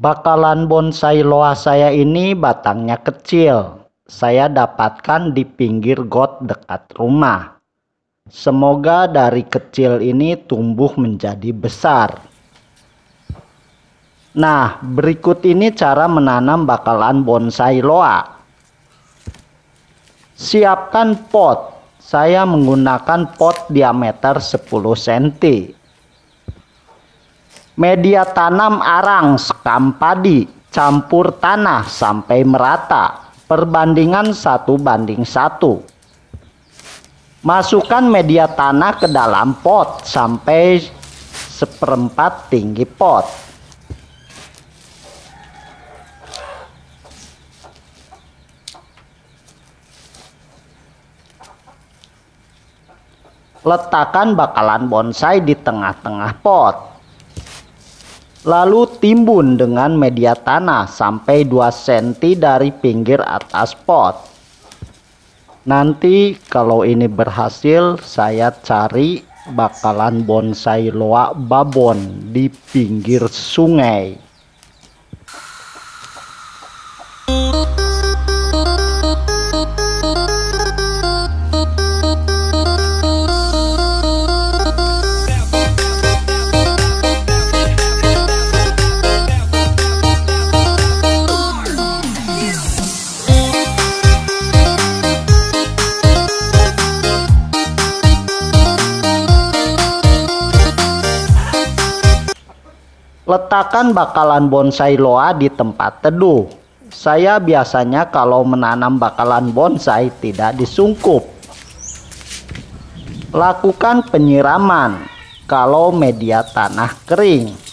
Bakalan bonsai loa saya ini batangnya kecil. Saya dapatkan di pinggir got dekat rumah. Semoga dari kecil ini tumbuh menjadi besar. Nah, berikut ini cara menanam bakalan bonsai loa. Siapkan pot. Saya menggunakan pot diameter 10 cm. Media tanam arang sekam padi, campur tanah sampai merata, perbandingan 1:1. Masukkan media tanah ke dalam pot sampai 1/4 tinggi pot. Letakkan bakalan bonsai di tengah-tengah pot. Lalu timbun dengan media tanah sampai 2 cm dari pinggir atas pot. Nanti kalau ini berhasil, saya cari bakalan bonsai loa babon di pinggir sungai. Letakkan bakalan bonsai loa di tempat teduh. Saya biasanya kalau menanam bakalan bonsai tidak disungkup. Lakukan penyiraman kalau media tanah kering.